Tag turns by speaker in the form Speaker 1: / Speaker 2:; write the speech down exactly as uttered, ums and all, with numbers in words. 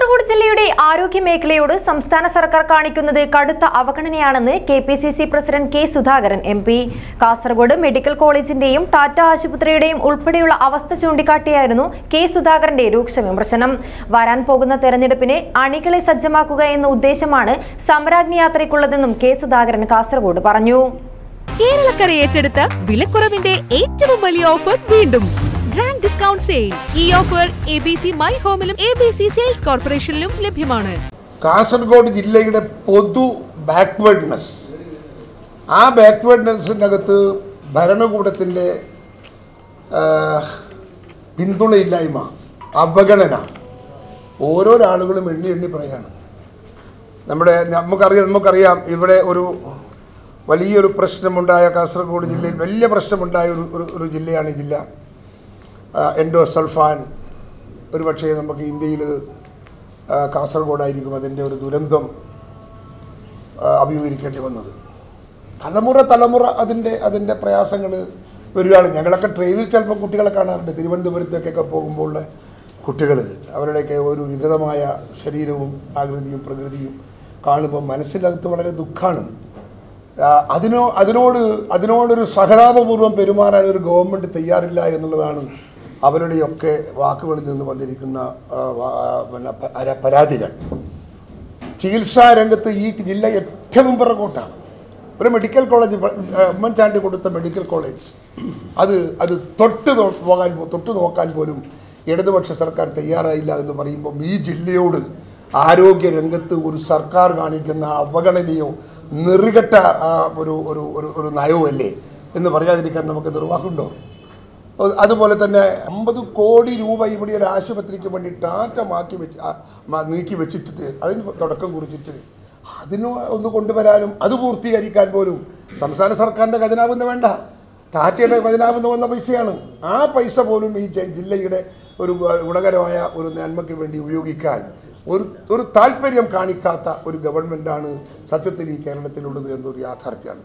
Speaker 1: കാസർഗോഡ് ജില്ലയുടെ ആരോഗ്യ മേഖലയോട് സംസ്ഥാന സർക്കാർ കാണിക്കുന്നത് കടുത്ത അവഗണനയാണെന്ന് K P C C president K Sudhakaran M P. Kasaragod medical കോളേജിന്റെയും ടാറ്റ ആശുപത്രിയുടെയും ഉൾപ്പെടെയുള്ള അവസ്ഥ ചൂണ്ടിക്കാട്ടിയായിരുന്നു കെ സുധാകരന്റെ രൂക്ഷ വിമർശനം. വരാൻ പോകുന്ന തെരഞ്ഞെടുപ്പിന് അണികളെ സജ്ജമാക്കുക എന്ന ഉദ്ദേശമാണ് സമരാഗ്നി യാത്രയ്ക്കുള്ളതെന്നും കെ സുധാകരൻ കാസർഗോഡ് പറഞ്ഞു.
Speaker 2: കേരളക്കര ഏറ്റെടുത്ത വിലക്കുറവിന്റെ ഏറ്റവും വലിയ ഓഫർ വീണ്ടും ഗ്രാൻഡ് ഡിസ്കൗണ്ട് സെയിൽ. ഈ offer A B C my ഹോമിലും എ ബി സി സെയിൽസ് കോർപ്പറേഷനിലും ലഭ്യമാണ്.
Speaker 3: കാസർഗോഡ് ജില്ലയുടെ പൊതു ബാക്ക്വേർഡ്നെസ്, ആ ബാക്ക്വേർഡ്നെസ്സിനകത്ത് ഭരണകൂടത്തിൻ്റെ പിന്തുണയില്ലായ്മ, അവഗണന ഓരോരോ ആളുകളും എണ്ണി എണ്ണി പറയാണ്. നമ്മുടെ നമുക്കറിയാം നമുക്കറിയാം ഇവിടെ ഒരു വലിയൊരു പ്രശ്നമുണ്ടായ കാസർഗോഡ് ജില്ലയിൽ വലിയ പ്രശ്നമുണ്ടായ ഒരു ഒരു ജില്ലയാണ് ഈ ജില്ല. എൻഡോസൾഫാൻ ഒരു പക്ഷേ നമുക്ക് ഇന്ത്യയിൽ കാസർഗോഡായിരിക്കും അതിൻ്റെ ഒരു ദുരന്തം അഭിമുഖീകരിക്കേണ്ടി വന്നത്. തലമുറ തലമുറ അതിൻ്റെ അതിൻ്റെ പ്രയാസങ്ങൾ വരികയാണ്. ഞങ്ങളൊക്കെ ട്രെയിനിൽ ചിലപ്പോൾ കുട്ടികളെ കാണാറുണ്ട്. തിരുവനന്തപുരത്തേക്കൊക്കെ പോകുമ്പോൾ കുട്ടികൾ അവരുടെയൊക്കെ ഒരു വികൃതമായ ശരീരവും ആകൃതിയും പ്രകൃതിയും കാണുമ്പോൾ മനസ്സിനകത്ത് വളരെ ദുഃഖമാണ്. അതിനോ അതിനോട് അതിനോടൊരു സഹതാപപൂർവ്വം പെരുമാറാൻ ഒരു ഗവൺമെൻറ് തയ്യാറില്ല എന്നുള്ളതാണ് അവരുടെയൊക്കെ വാക്കുകളിൽ നിന്ന് വന്നിരിക്കുന്ന പിന്നെ പരാതികൾ. ചികിത്സാ രംഗത്ത് ഈ ജില്ല ഏറ്റവും പിറകോട്ടാണ്. ഒരു മെഡിക്കൽ കോളേജ്, ഉമ്മൻചാണ്ടി കൊടുത്ത മെഡിക്കൽ കോളേജ്, അത് അത് തൊട്ട് പോകാൻ തൊട്ട് നോക്കാൻ പോലും ഇടതുപക്ഷ സർക്കാർ തയ്യാറായില്ല എന്ന് പറയുമ്പോൾ ഈ ജില്ലയോട് ആരോഗ്യ രംഗത്ത് ഒരു സർക്കാർ കാണിക്കുന്ന അവഗണനയോ നെറുകെട്ട ഒരു ഒരു ഒരു നയവുമല്ലേ എന്ന് പറയാതിരിക്കാൻ നമുക്ക് നിർവാഹമുണ്ടോ? അതുപോലെ തന്നെ അമ്പത് കോടി രൂപ ഇവിടെ ഒരു ആശുപത്രിക്ക് വേണ്ടി ടാറ്റ മാറ്റി വെച്ച് നീക്കി വെച്ചിട്ട് അതിന് തുടക്കം കുറിച്ചിട്ട് അതിന് ഒന്ന് കൊണ്ടുവരാനും അത് പൂർത്തീകരിക്കാൻ പോലും സംസ്ഥാന സർക്കാരിൻ്റെ ഖജനാവെന്ന് വേണ്ട, ടാറ്റയുടെ ഖജനാവെന്ന് വന്ന പൈസയാണ്. ആ പൈസ പോലും ഈ ജില്ലയുടെ ഒരു ഗുണകരമായ ഒരു നന്മയ്ക്ക് വേണ്ടി ഉപയോഗിക്കാൻ ഒരു ഒരു താല്പര്യം കാണിക്കാത്ത ഒരു ഗവൺമെൻറ്റാണ് സത്യത്തിൽ ഈ കേരളത്തിലുള്ളത് എന്നൊരു യാഥാർത്ഥ്യമാണ്.